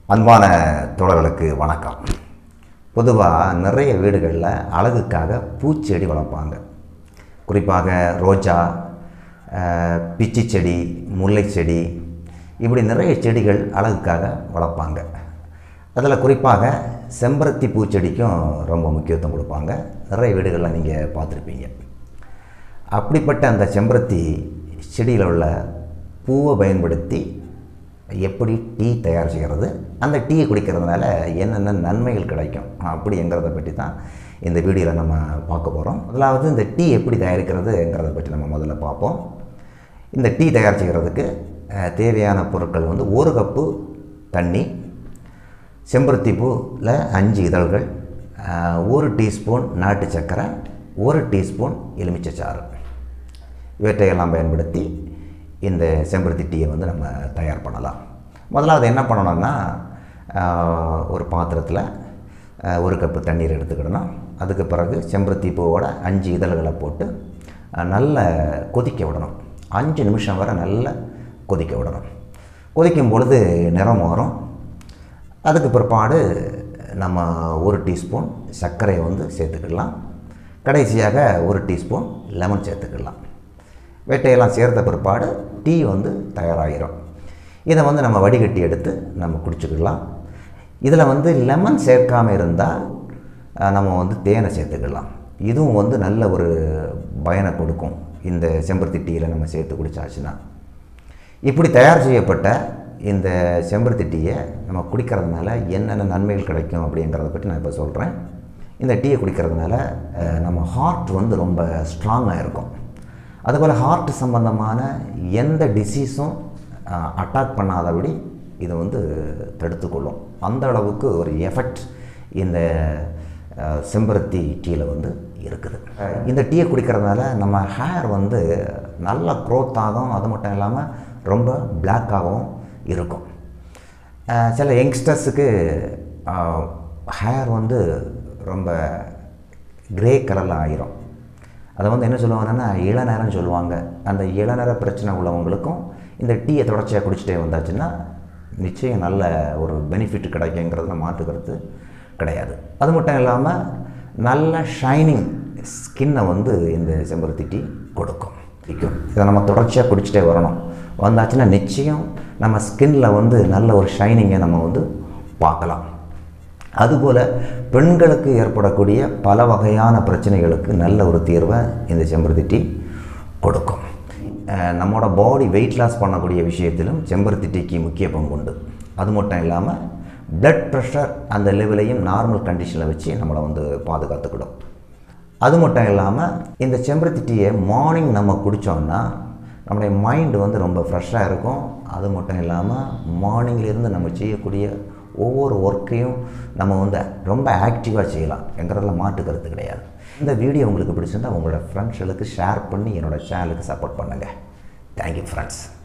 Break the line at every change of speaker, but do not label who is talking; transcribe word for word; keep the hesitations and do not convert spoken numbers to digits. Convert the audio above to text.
அன்பான தோழர்களுக்கு வணக்கம். பொதுவாக நிறைய வீடுகளில் அழகுக்காக பூச்செடி வளர்ப்பாங்க. குறிப்பாக ரோஜா, பிச்சி செடி, முல்லை செடி, இப்படி நிறைய செடிகள் அழகுக்காக வளர்ப்பாங்க. அதில் குறிப்பாக செம்பருத்தி பூச்செடிக்கும் ரொம்ப முக்கியத்துவம் கொடுப்பாங்க. நிறைய வீடுகளில் நீங்கள் பார்த்துருப்பீங்க. அப்படிப்பட்ட அந்த செம்பருத்தி செடியில் உள்ள பூவை பயன்படுத்தி எப்படி டீ தயார் செய்கிறது, அந்த டீயை குடிக்கிறதுனால என்னென்ன நன்மைகள் கிடைக்கும் அப்படிங்கிறத பற்றி தான் இந்த வீடியோவில் நம்ம பார்க்க போகிறோம். முதலாவது இந்த டீ எப்படி தயாரிக்கிறதுங்கிறத பற்றி நம்ம முதல்ல பார்ப்போம். இந்த டீ தயார் செய்கிறதுக்கு தேவையான பொருட்கள் வந்து ஒரு கப்பு தண்ணி, செம்பருத்தி பூவில் அஞ்சு இதழ்கள், ஒரு டீஸ்பூன் நாட்டு சர்க்கரை, ஒரு டீஸ்பூன் எலுமிச்சை சாறு, இவற்றையெல்லாம் பயன்படுத்தி இந்த செம்பருத்தி டீயை வந்து நம்ம தயார் பண்ணலாம். முதலாவது என்ன பண்ணணும்னா, ஒரு பாத்திரத்தில் ஒரு கப்பு தண்ணீர் எடுத்துக்கிடணும். அதுக்கு பிறகு செம்பருத்தி பூவோட அஞ்சு இதழ்களை போட்டு நல்லா கொதிக்க விடணும். அஞ்சு நிமிஷம் வரை நல்லா கொதிக்க விடணும். கொதிக்கும் பொழுது நிறம் வரும். அதுக்கு பிற்பாடு நம்ம ஒரு டீஸ்பூன் சர்க்கரையை வந்து சேர்த்துக்கலாம். கடைசியாக ஒரு டீஸ்பூன் லெமன் சேர்த்துக்கலாம். வேட்டையெல்லாம் சேர்த்த பிற்பாடு டீ வந்து தயாராகிடும். இதை வந்து நம்ம வடிகட்டி எடுத்து நம்ம குடிச்சுக்கலாம். இதில் வந்து லெமன் சேர்க்காமல் இருந்தால் நம்ம வந்து தேனை சேர்த்துக்கலாம். இதுவும் வந்து நல்ல ஒரு பயனை கொடுக்கும் இந்த செம்பருத்தி டீயில் நம்ம சேர்த்து குடித்தாச்சுன்னா. இப்படி தயார் செய்யப்பட்ட இந்த செம்பருத்தி டீயை நம்ம குடிக்கிறதுனால என்னென்ன நன்மைகள் கிடைக்கும் அப்படிங்கிறத பற்றி நான் இப்போ சொல்கிறேன். இந்த டீயை குடிக்கிறதுனால நம்ம ஹார்ட் வந்து ரொம்ப ஸ்ட்ராங்காக இருக்கும். அதுபோல் ஹார்ட் சம்பந்தமான எந்த டிசீஸும் அட்டாக் பண்ணாதபடி இதை வந்து தடுத்துக்கொள்ளும். அந்த அளவுக்கு ஒரு எஃபெக்ட் இந்த செம்பருத்தி டீயில் வந்து இருக்குது. இந்த டீயை குடிக்கிறதுனால நம்ம ஹேர் வந்து நல்லா க்ரோத் ஆகும். அது மட்டும் இல்லாமல் ரொம்ப பிளாக்காகவும் இருக்கும். சில யங்ஸ்டர்ஸுக்கு ஹேர் வந்து ரொம்ப கிரே கலரில் ஆகிரும். அதை வந்து என்ன சொல்லுவாங்கன்னா இளநேரம்னு சொல்லுவாங்க. அந்த இளநேர பிரச்சனை உள்ளவங்களுக்கும் இந்த டீயை தொடர்ச்சியாக குடிச்சிட்டே வந்தாச்சுன்னா நிச்சயம் நல்ல ஒரு பெனிஃபிட் கிடைக்குங்கிறதுல மாற்றுக்கிறது கிடையாது. அது மட்டும் இல்லாமல் நல்ல ஷைனிங் ஸ்கின்னை வந்து இந்த செம்பருத்தி டீ கொடுக்கும். இதை நம்ம தொடர்ச்சியாக குடிச்சிட்டே வரணும். வந்தாச்சுன்னா நிச்சயம் நம்ம ஸ்கின்னில் வந்து நல்ல ஒரு ஷைனிங்கை நம்ம வந்து பார்க்கலாம். அதுபோல் பெண்களுக்கு ஏற்படக்கூடிய பல வகையான பிரச்சனைகளுக்கு நல்ல ஒரு தீர்வை இந்த செம்பருத்தி டீ கொடுக்கும். நம்மளோட பாடி வெயிட் லாஸ் பண்ணக்கூடிய விஷயத்திலும் செம்பருத்தி டீக்கு முக்கிய பங்கு உண்டு. அது மட்டும் இல்லாமல் பிளட் ப்ரெஷர் அந்த லெவலையும் நார்மல் கண்டிஷனில் வச்சு நம்மளை வந்து பாதுகாத்துக்கிடும். அது மட்டும் இல்லாமல் இந்த செம்பருத்தி டீயை மார்னிங் நம்ம குடித்தோம்னா நம்முடைய மைண்டு வந்து ரொம்ப ஃப்ரெஷ்ஷாக இருக்கும். அது மட்டும் இல்லாமல் மார்னிங்லேருந்து நம்ம செய்யக்கூடிய ஒவ்வொரு ஒர்க்கையும் நம்ம வந்து ரொம்ப ஆக்டிவாக செய்யலாம் என்கிறதுல மாற்று கருத்து கிடையாது. இந்த வீடியோ உங்களுக்கு பிடிச்சிருந்தால் உங்களோட ஃப்ரெண்ட்ஸ்களுக்கு ஷேர் பண்ணி என்னோடய சேனலுக்கு சப்போர்ட் பண்ணுங்கள். Thank you friends.